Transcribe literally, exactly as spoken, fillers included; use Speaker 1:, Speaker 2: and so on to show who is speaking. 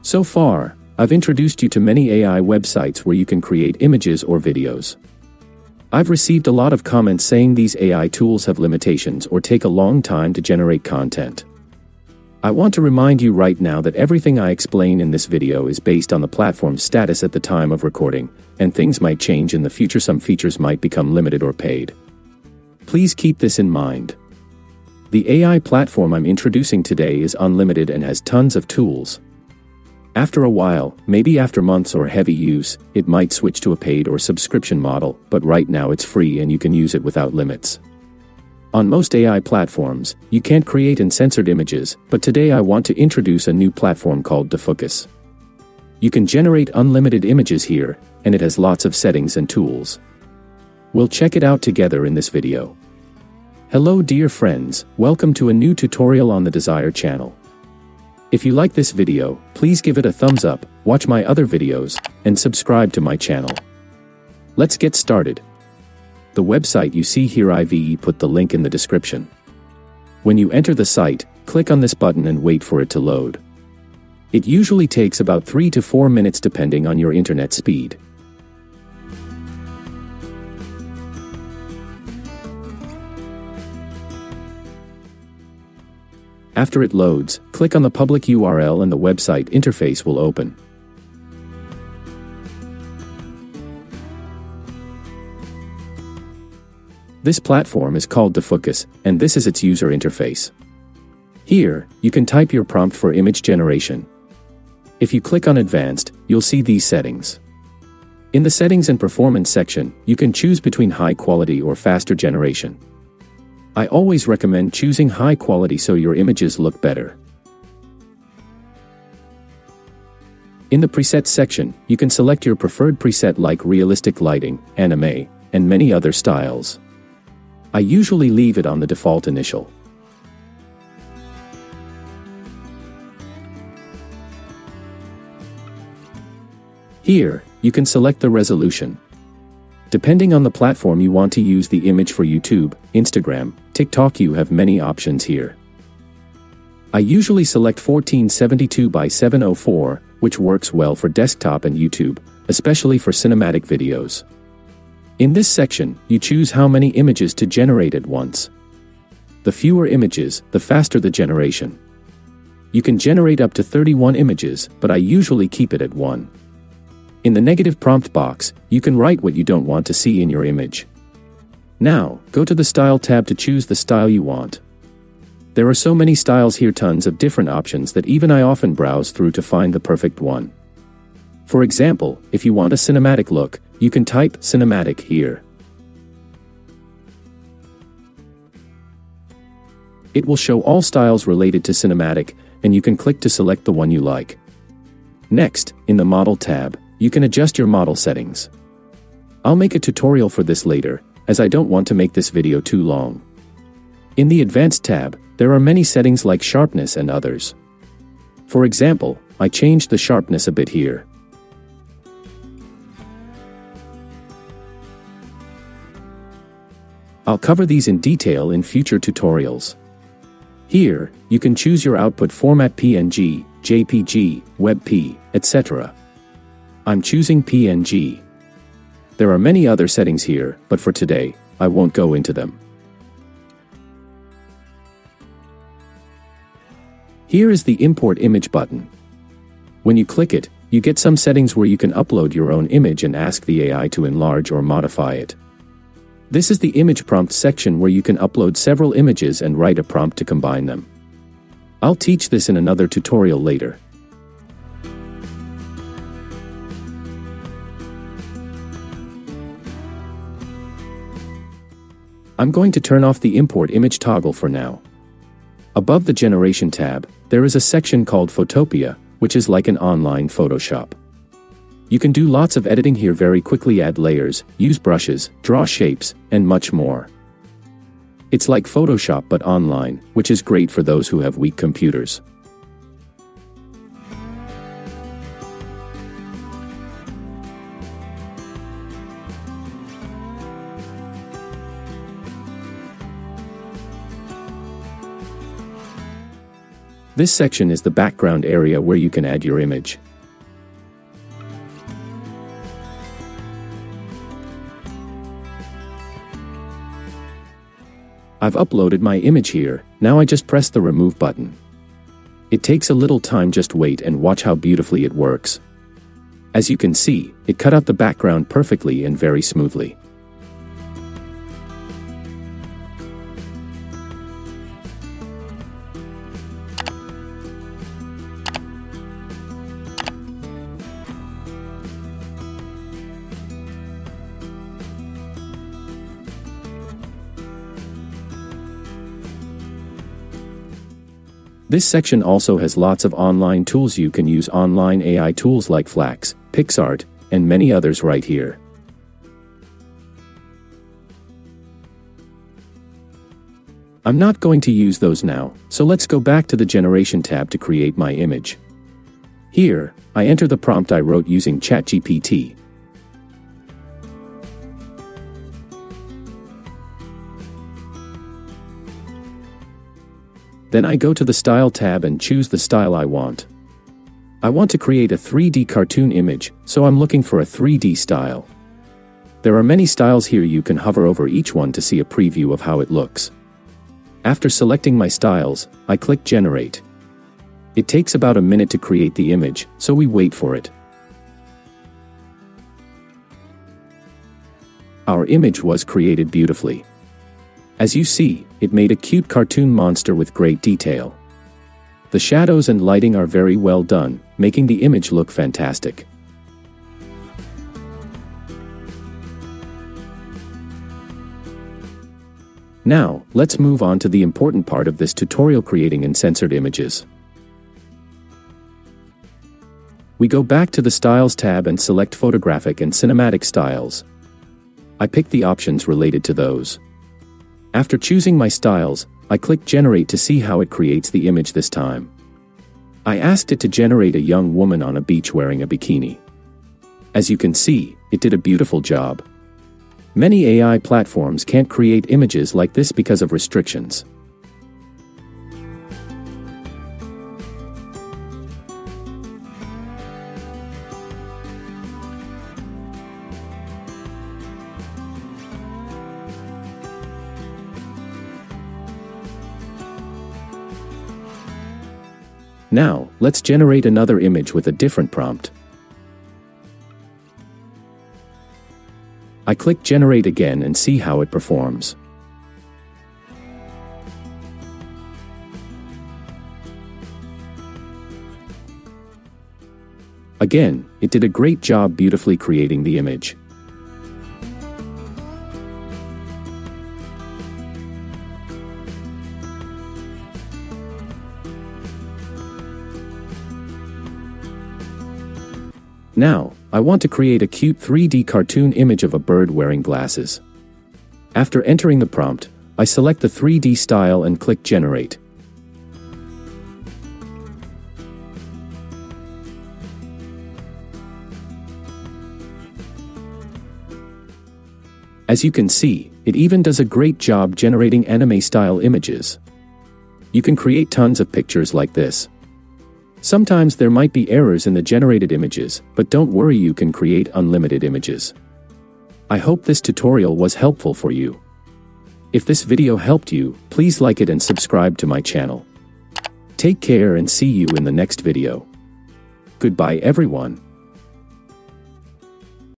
Speaker 1: So far, I've introduced you to many A I websites where you can create images or videos. I've received a lot of comments saying these A I tools have limitations or take a long time to generate content. I want to remind you right now that everything I explain in this video is based on the platform's status at the time of recording, and things might change in the future. Some features might become limited or paid. Please keep this in mind. The A I platform I'm introducing today is unlimited and has tons of tools. After a while, maybe after months or heavy use, it might switch to a paid or subscription model, but right now it's free and you can use it without limits. On most A I platforms, you can't create uncensored images, but today I want to introduce a new platform called DeFooocus. You can generate unlimited images here, and it has lots of settings and tools. We'll check it out together in this video. Hello dear friends, welcome to a new tutorial on the Desire channel. If you like this video, please give it a thumbs up, watch my other videos, and subscribe to my channel. Let's get started. The website you see here, I've put the link in the description. When you enter the site, click on this button and wait for it to load. It usually takes about three to four minutes depending on your internet speed. After it loads, click on the public U R L and the website interface will open. This platform is called DeFooocus, and this is its user interface. Here, you can type your prompt for image generation. If you click on Advanced, you'll see these settings. In the Settings and Performance section, you can choose between high quality or faster generation. I always recommend choosing high quality so your images look better. In the Presets section, you can select your preferred preset like realistic lighting, anime, and many other styles. I usually leave it on the default initial. Here, you can select the resolution. Depending on the platform you want to use the image for YouTube, Instagram, TikTok, you have many options here. I usually select fourteen seventy-two by seven oh four, which works well for desktop and YouTube, especially for cinematic videos. In this section, you choose how many images to generate at once. The fewer images, the faster the generation. You can generate up to thirty-one images, but I usually keep it at one. In the negative prompt box, you can write what you don't want to see in your image. Now, go to the Style tab to choose the style you want. There are so many styles here, tons of different options that even I often browse through to find the perfect one. For example, if you want a cinematic look, you can type cinematic here. It will show all styles related to cinematic, and you can click to select the one you like. Next, in the Model tab, you can adjust your model settings. I'll make a tutorial for this later, as I don't want to make this video too long. In the Advanced tab, there are many settings like sharpness and others. For example, I changed the sharpness a bit here. I'll cover these in detail in future tutorials. Here, you can choose your output format: P N G, J P G, WebP, et cetera. I'm choosing P N G. There are many other settings here, but for today, I won't go into them. Here is the Import Image button. When you click it, you get some settings where you can upload your own image and ask the A I to enlarge or modify it. This is the Image Prompt section where you can upload several images and write a prompt to combine them. I'll teach this in another tutorial later. I'm going to turn off the Import Image toggle for now. Above the Generation tab, there is a section called Photopea, which is like an online Photoshop. You can do lots of editing here very quickly, add layers, use brushes, draw shapes, and much more. It's like Photoshop but online, which is great for those who have weak computers. This section is the background area where you can add your image. I've uploaded my image here, now I just press the remove button. It takes a little time, just wait and watch how beautifully it works. As you can see, it cut out the background perfectly and very smoothly. This section also has lots of online tools. You can use online A I tools like Flax, PixArt, and many others right here. I'm not going to use those now, so let's go back to the Generation tab to create my image. Here, I enter the prompt I wrote using ChatGPT. Then I go to the Style tab and choose the style I want. I want to create a three D cartoon image, so I'm looking for a three D style. There are many styles here. You can hover over each one to see a preview of how it looks. After selecting my styles, I click Generate. It takes about a minute to create the image, so we wait for it. Our image was created beautifully. As you see, it made a cute cartoon monster with great detail. The shadows and lighting are very well done, making the image look fantastic. Now, let's move on to the important part of this tutorial: creating uncensored images. We go back to the Styles tab and select Photographic and Cinematic Styles. I pick the options related to those. After choosing my styles, I click Generate to see how it creates the image this time. I asked it to generate a young woman on a beach wearing a bikini. As you can see, it did a beautiful job. Many A I platforms can't create images like this because of restrictions. Now, let's generate another image with a different prompt. I click Generate again and see how it performs. Again, it did a great job beautifully creating the image. Now, I want to create a cute three D cartoon image of a bird wearing glasses. After entering the prompt, I select the three D style and click Generate. As you can see, it even does a great job generating anime-style images. You can create tons of pictures like this. Sometimes there might be errors in the generated images, but don't worry, you can create unlimited images. I hope this tutorial was helpful for you. If this video helped you, please like it and subscribe to my channel. Take care and see you in the next video. Goodbye everyone.